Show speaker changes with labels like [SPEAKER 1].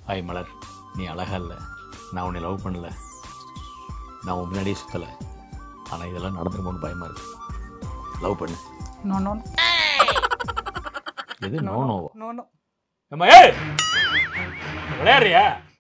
[SPEAKER 1] Hi மலர், நீ அழகா இல்லை, நான் உன்னை லவ் பண்ணல, நான் உன் முன்னாடியே சுற்றலை, ஆனால் இதெல்லாம் நடந்துருமோன்னு பயமாக இருக்கு. லவ் பண்ணு.
[SPEAKER 2] நோ நோ
[SPEAKER 1] எது நோ நோவா?
[SPEAKER 2] No no.
[SPEAKER 1] ஏய் விளையாடுறியா?